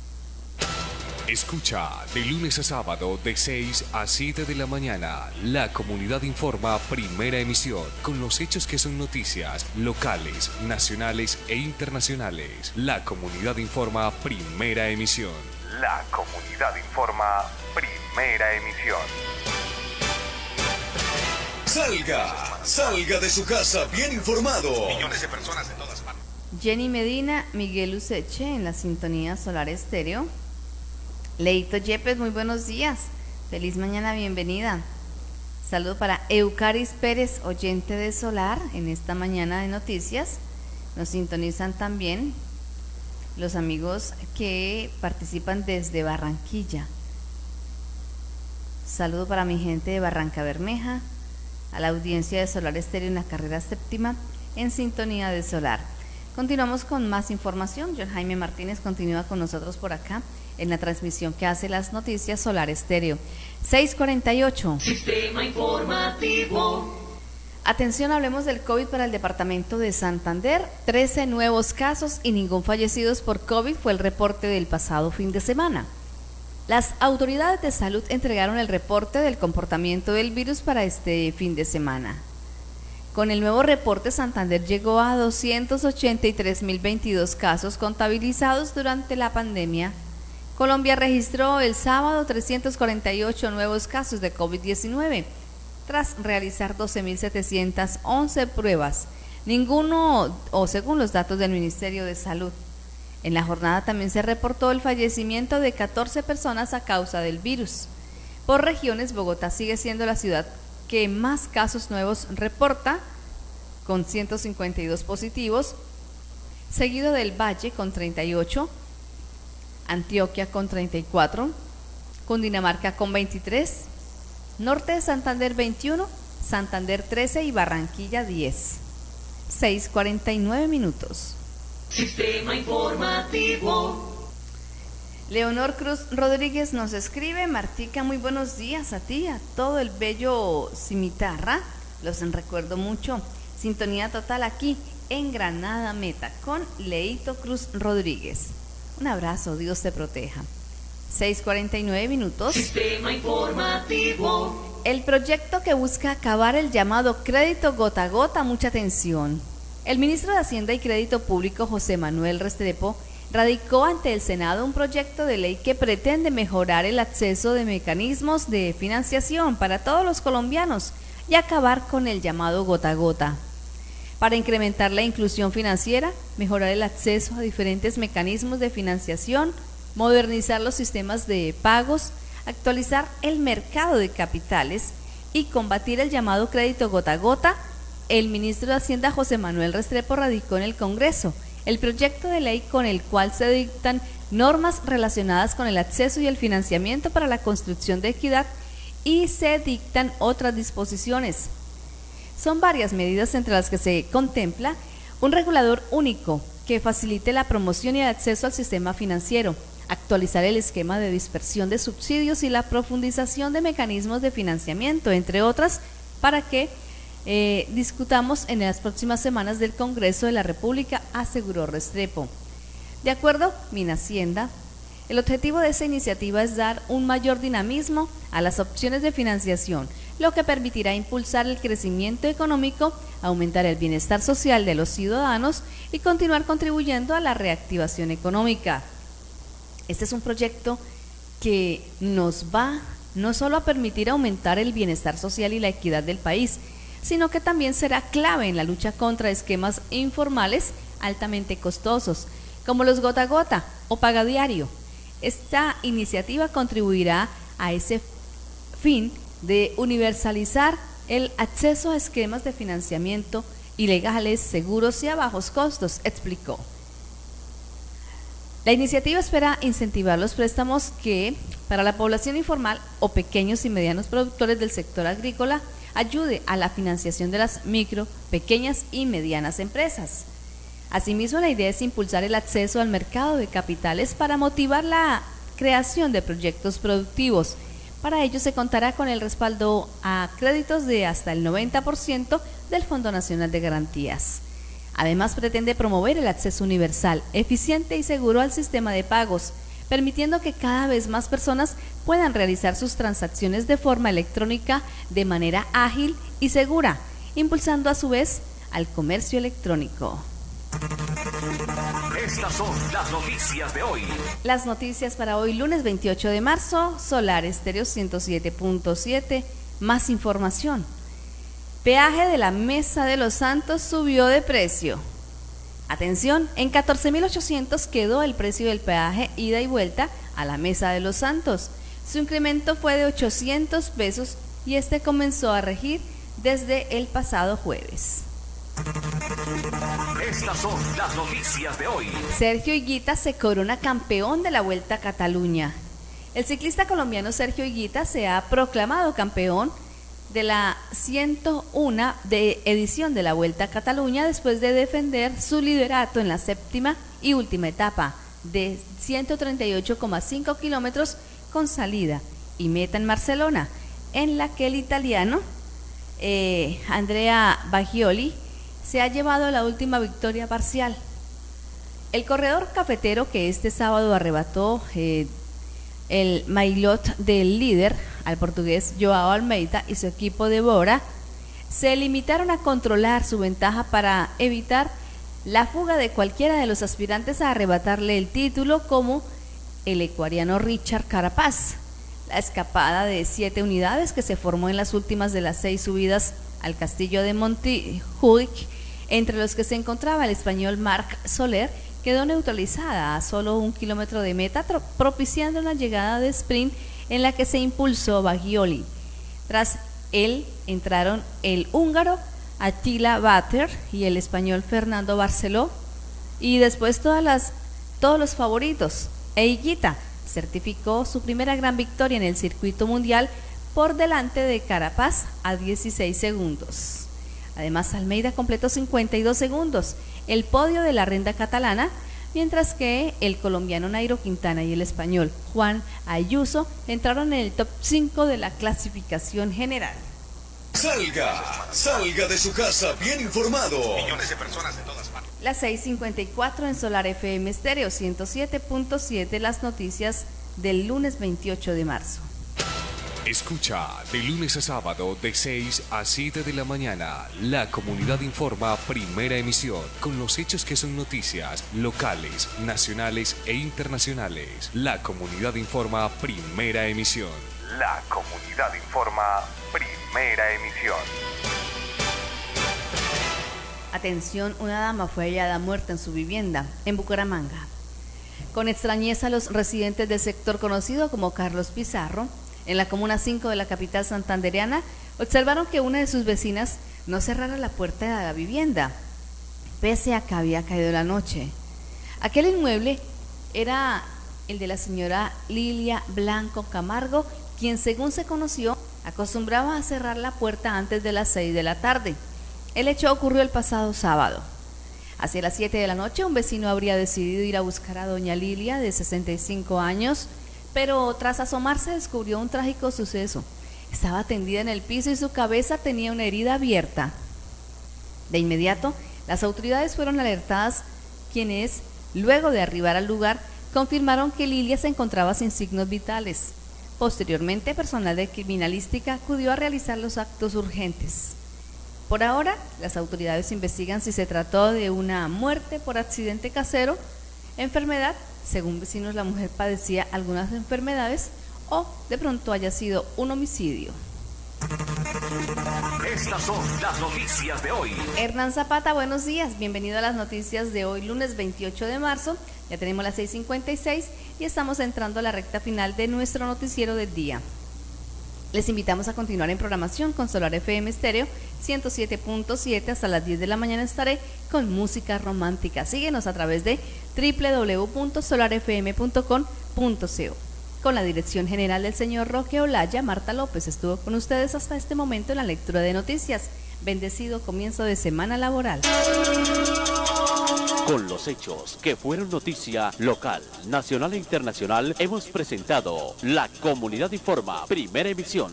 [SPEAKER 6] Escucha de lunes a sábado de seis a siete de la mañana. La Comunidad Informa, primera emisión, con los hechos que son noticias locales, nacionales e internacionales. La Comunidad Informa, primera emisión. La Comunidad Informa, primera emisión.
[SPEAKER 8] Salga, salga de su casa bien informado.
[SPEAKER 7] Millones de personas en todas partes.
[SPEAKER 4] Jenny Medina, Miguel Useche en la sintonía Solar Estéreo. Leito Yepes, muy buenos días. Feliz mañana, bienvenida. Saludo para Eucaris Pérez, oyente de Solar, en esta mañana de noticias. Nos sintonizan también los amigos que participan desde Barranquilla. Saludo para mi gente de Barranca Bermeja, a la audiencia de Solar Estéreo en la carrera séptima, en sintonía de Solar. Continuamos con más información. John Jaime Martínez continúa con nosotros por acá en la transmisión que hace las noticias Solar Estéreo. seis cuarenta y ocho.
[SPEAKER 5] Sistema informativo.
[SPEAKER 4] Atención, hablemos del COVID para el departamento de Santander. trece nuevos casos y ningún fallecidos por COVID fue el reporte del pasado fin de semana. Las autoridades de salud entregaron el reporte del comportamiento del virus para este fin de semana. Con el nuevo reporte, Santander llegó a doscientos ochenta y tres mil veintidós casos contabilizados durante la pandemia. Colombia registró el sábado trescientos cuarenta y ocho nuevos casos de COVID diecinueve, tras realizar doce mil setecientas once pruebas, ninguno, o según los datos del Ministerio de Salud. En la jornada también se reportó el fallecimiento de catorce personas a causa del virus. Por regiones, Bogotá sigue siendo la ciudad que más casos nuevos reporta, con ciento cincuenta y dos positivos, seguido del Valle con treinta y ocho, Antioquia con treinta y cuatro, Cundinamarca con veintitrés, Norte de Santander veintiuno, Santander trece y Barranquilla diez. seis cuarenta y nueve minutos.
[SPEAKER 5] Sistema informativo.
[SPEAKER 4] Leonor Cruz Rodríguez nos escribe: Martica, muy buenos días a ti, a todo el bello Cimitarra, los recuerdo mucho. Sintonía total aquí en Granada Meta con Leito Cruz Rodríguez. Un abrazo, Dios te proteja. seis cuarenta y nueve minutos.
[SPEAKER 5] Sistema informativo.
[SPEAKER 4] El proyecto que busca acabar el llamado crédito gota a gota, mucha atención. El ministro de Hacienda y Crédito Público, José Manuel Restrepo, radicó ante el Senado un proyecto de ley que pretende mejorar el acceso de mecanismos de financiación para todos los colombianos y acabar con el llamado gota a gota. Para incrementar la inclusión financiera, mejorar el acceso a diferentes mecanismos de financiación, modernizar los sistemas de pagos, actualizar el mercado de capitales y combatir el llamado crédito gota a gota, el ministro de Hacienda José Manuel Restrepo radicó en el Congreso el proyecto de ley con el cual se dictan normas relacionadas con el acceso y el financiamiento para la construcción de equidad y se dictan otras disposiciones. Son varias medidas entre las que se contempla un regulador único que facilite la promoción y el acceso al sistema financiero, actualizar el esquema de dispersión de subsidios y la profundización de mecanismos de financiamiento, entre otras, para que eh, discutamos en las próximas semanas del Congreso de la República, aseguró Restrepo. De acuerdo con Minhacienda, el objetivo de esa iniciativa es dar un mayor dinamismo a las opciones de financiación, lo que permitirá impulsar el crecimiento económico, aumentar el bienestar social de los ciudadanos y continuar contribuyendo a la reactivación económica. Este es un proyecto que nos va no solo a permitir aumentar el bienestar social y la equidad del país, sino que también será clave en la lucha contra esquemas informales altamente costosos, como los gota a gota o paga diario. Esta iniciativa contribuirá a ese fin de universalizar el acceso a esquemas de financiamiento ilegales, seguros y a bajos costos, explicó. La iniciativa espera incentivar los préstamos que, para la población informal o pequeños y medianos productores del sector agrícola, ayude a la financiación de las micro, pequeñas y medianas empresas. Asimismo, la idea es impulsar el acceso al mercado de capitales para motivar la creación de proyectos productivos. Para ello se contará con el respaldo a créditos de hasta el noventa por ciento del Fondo Nacional de Garantías. Además, pretende promover el acceso universal, eficiente y seguro al sistema de pagos, permitiendo que cada vez más personas puedan realizar sus transacciones de forma electrónica de manera ágil y segura, impulsando a su vez al comercio electrónico.
[SPEAKER 7] Estas son las noticias de hoy.
[SPEAKER 4] Las noticias para hoy, lunes veintiocho de marzo, Solar Estéreo ciento siete punto siete. Más información. Peaje de la Mesa de los Santos subió de precio. Atención, en catorce mil ochocientos quedó el precio del peaje ida y vuelta a la Mesa de los Santos. Su incremento fue de ochocientos pesos y este comenzó a regir desde el pasado jueves.
[SPEAKER 7] Estas son las noticias de hoy.
[SPEAKER 4] Sergio Higuita se corona campeón de la Vuelta a Cataluña. El ciclista colombiano Sergio Higuita se ha proclamado campeón de la ciento uno de edición de la Vuelta a Cataluña después de defender su liderato en la séptima y última etapa de ciento treinta y ocho coma cinco kilómetros con salida y meta en Barcelona, en la que el italiano eh, Andrea Bagioli se ha llevado la última victoria parcial. El corredor cafetero, que este sábado arrebató eh, el maillot del líder al portugués Joao Almeida y su equipo de Bora, se limitaron a controlar su ventaja para evitar la fuga de cualquiera de los aspirantes a arrebatarle el título, como el ecuatoriano Richard Carapaz. La escapada de siete unidades que se formó en las últimas de las seis subidas al castillo de Montjuic, entre los que se encontraba el español Marc Soler, quedó neutralizada a solo un kilómetro de meta, propiciando una llegada de sprint en la que se impulsó Bagioli. Tras él entraron el húngaro Attila Bater y el español Fernando Barceló, y después todas las, todos los favoritos. E Higuita certificó su primera gran victoria en el circuito mundial por delante de Carapaz a dieciséis segundos. Además, Almeida completó cincuenta y dos segundos el podio de la renda catalana, mientras que el colombiano Nairo Quintana y el español Juan Ayuso entraron en el top cinco de la clasificación general.
[SPEAKER 8] Salga, salga de su casa bien informado.
[SPEAKER 9] Millones de personas en todas partes.
[SPEAKER 4] Las seis cincuenta y cuatro en Solar F M Estéreo ciento siete punto siete, las noticias del lunes veintiocho de marzo.
[SPEAKER 6] Escucha de lunes a sábado de seis a siete de la mañana. La Comunidad Informa, primera emisión, con los hechos que son noticias locales, nacionales e internacionales. La Comunidad Informa, primera emisión.
[SPEAKER 7] La Comunidad Informa, primera emisión.
[SPEAKER 4] Atención, una dama fue hallada muerta en su vivienda en Bucaramanga. Con extrañeza, los residentes del sector conocido como Carlos Pizarro, en la comuna cinco de la capital santandereana, observaron que una de sus vecinas no cerrara la puerta de la vivienda, pese a que había caído la noche. Aquel inmueble era el de la señora Lilia Blanco Camargo, quien, según se conoció, acostumbraba a cerrar la puerta antes de las seis de la tarde. El hecho ocurrió el pasado sábado. Hacia las siete de la noche, un vecino habría decidido ir a buscar a doña Lilia, de sesenta y cinco años, pero tras asomarse descubrió un trágico suceso. Estaba tendida en el piso y su cabeza tenía una herida abierta. De inmediato, las autoridades fueron alertadas, quienes, luego de arribar al lugar, confirmaron que Lilia se encontraba sin signos vitales. Posteriormente, personal de criminalística acudió a realizar los actos urgentes. Por ahora, las autoridades investigan si se trató de una muerte por accidente casero, enfermedad, según vecinos la mujer padecía algunas enfermedades, o de pronto haya sido un homicidio.
[SPEAKER 7] Estas son las noticias de hoy.
[SPEAKER 4] Hernán Zapata, buenos días, bienvenido a las noticias de hoy, lunes veintiocho de marzo, ya tenemos las seis cincuenta y seis y estamos entrando a la recta final de nuestro noticiero del día. Les invitamos a continuar en programación con Solar F M Stereo ciento siete punto siete. Hasta las diez de la mañana estaré con música romántica. Síguenos a través de doble u doble u doble u punto solar f m punto com punto co. Con la dirección general del señor Roque Olaya, Marta López estuvo con ustedes hasta este momento en la lectura de noticias. Bendecido comienzo de semana laboral.
[SPEAKER 3] Con los hechos que fueron noticia local, nacional e internacional, hemos presentado La Comunidad Informa, primera emisión.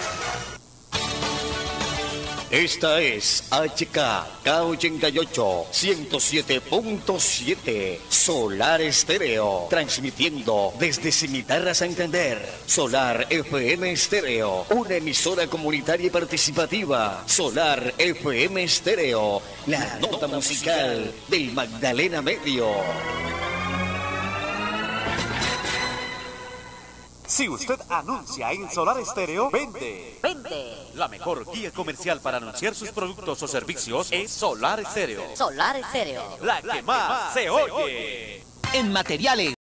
[SPEAKER 8] Esta es H K K ochenta y ocho, ciento siete punto siete, Solar Estéreo, transmitiendo desde Cimitarra Santander. Solar F M Estéreo, una emisora comunitaria y participativa. Solar F M Estéreo, la nota musical del Magdalena Medio.
[SPEAKER 9] Si usted anuncia en Solar Estéreo, vende.
[SPEAKER 10] Vende.
[SPEAKER 9] La mejor guía comercial para anunciar sus productos o servicios es Solar Estéreo.
[SPEAKER 10] Solar Estéreo.
[SPEAKER 9] La que más se oye.
[SPEAKER 10] En materiales